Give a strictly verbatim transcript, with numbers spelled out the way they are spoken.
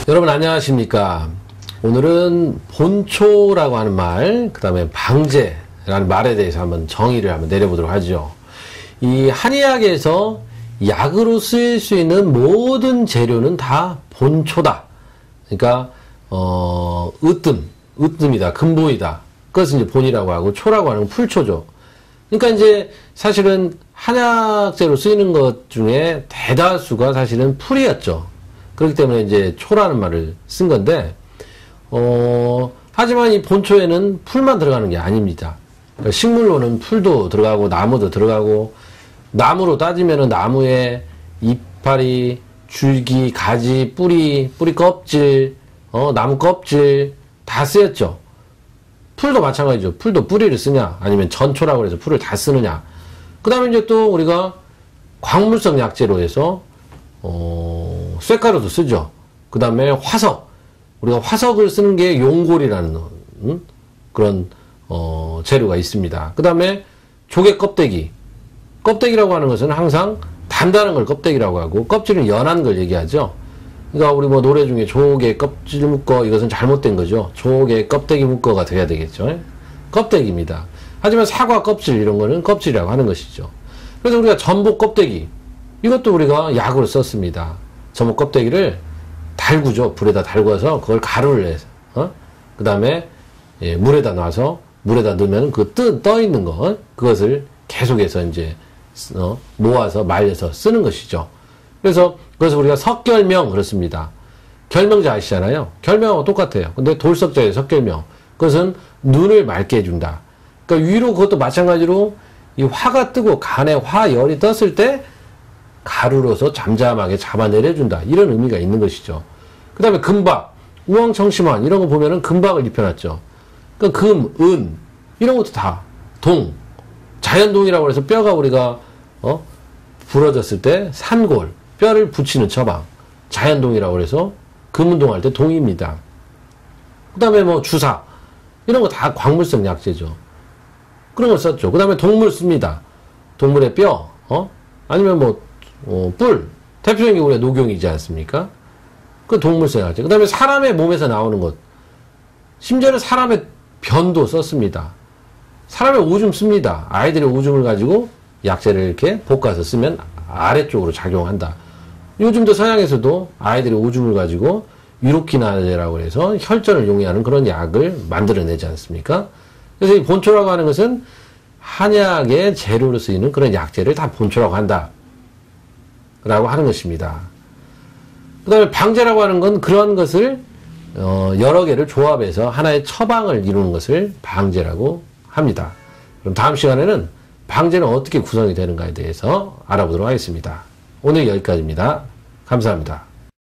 여러분 안녕하십니까. 오늘은 본초라고 하는 말, 그 다음에 방제라는 말에 대해서 한번 정의를 한번 내려보도록 하죠. 이 한의학에서 약으로 쓰일 수 있는 모든 재료는 다 본초다. 그러니까 어 으뜸, 으뜸이다, 근본이다. 그것은 이제 본이라고 하고, 초라고 하는 건 풀초죠. 그러니까 이제 사실은 한약재로 쓰이는 것 중에 대다수가 사실은 풀이었죠. 그렇기 때문에 이제 초라는 말을 쓴 건데, 어, 하지만 이 본초에는 풀만 들어가는 게 아닙니다. 그러니까 식물로는 풀도 들어가고, 나무도 들어가고, 나무로 따지면은 나무에 이파리, 줄기, 가지, 뿌리, 뿌리 껍질, 어, 나무 껍질, 다 쓰였죠. 풀도 마찬가지죠. 풀도 뿌리를 쓰냐, 아니면 전초라고 해서 풀을 다 쓰느냐. 그 다음에 이제 또 우리가 광물성 약재로 해서, 어, 쇳가루도 쓰죠. 그 다음에 화석. 우리가 화석을 쓰는 게 용골이라는, 음? 그런, 어, 재료가 있습니다. 그 다음에 조개 껍데기. 껍데기라고 하는 것은 항상 단단한 걸 껍데기라고 하고, 껍질은 연한 걸 얘기하죠. 그러니까 우리 뭐 노래 중에 조개 껍질 묶어, 이것은 잘못된 거죠. 조개 껍데기 묶어가 돼야 되겠죠. 껍데기입니다. 하지만 사과 껍질 이런 거는 껍질이라고 하는 것이죠. 그래서 우리가 전복 껍데기, 이것도 우리가 약으로 썼습니다. 전복 껍데기를 달구죠. 불에다 달궈서 그걸 가루를 내서, 어? 그 다음에 예, 물에다 놔서 물에다 넣으면 그 뜨, 떠 있는 거, 그것을 계속해서 이제 어, 모아서 말려서 쓰는 것이죠. 그래서 그래서 우리가 석결명 그렇습니다. 결명자 아시잖아요. 결명하고 똑같아요. 근데 돌석자의 석결명, 그것은 눈을 맑게 해준다. 그러니까 위로 그것도 마찬가지로 이 화가 뜨고 간에 화열이 떴을 때 가루로서 잠잠하게 잡아내려준다. 이런 의미가 있는 것이죠. 그 다음에 금박, 우황청심환 이런 거 보면은 금박을 입혀놨죠. 그러니까 금, 은 이런 것도 다 동, 자연동이라고 해서 뼈가 우리가 어 부러졌을 때 산골, 뼈를 붙이는 처방, 자연동이라고 해서 금운동할 때 동입니다. 그 다음에 뭐 주사 이런 거 다 광물성 약재죠. 그런 걸 썼죠. 그 다음에 동물 씁니다. 동물의 뼈, 어? 아니면 뭐, 어, 뿔. 대표적인 게 우리가 녹용이지 않습니까? 그 동물성 약재. 그 다음에 사람의 몸에서 나오는 것. 심지어는 사람의 변도 썼습니다. 사람의 오줌 씁니다. 아이들의 오줌을 가지고 약재를 이렇게 볶아서 쓰면 아래쪽으로 작용한다. 요즘도 서양에서도 아이들의 오줌을 가지고 유로키나제라고 해서 혈전을 용이하는 그런 약을 만들어내지 않습니까? 그래서 이 본초라고 하는 것은 한약의 재료로 쓰이는 그런 약재를 다 본초라고 한다. 라고 하는 것입니다. 그 다음에 방제라고 하는 건 그런 것을 어, 여러 개를 조합해서 하나의 처방을 이루는 것을 방제라고 합니다. 그럼 다음 시간에는 방제는 어떻게 구성이 되는가에 대해서 알아보도록 하겠습니다. 오늘 여기까지입니다. 감사합니다.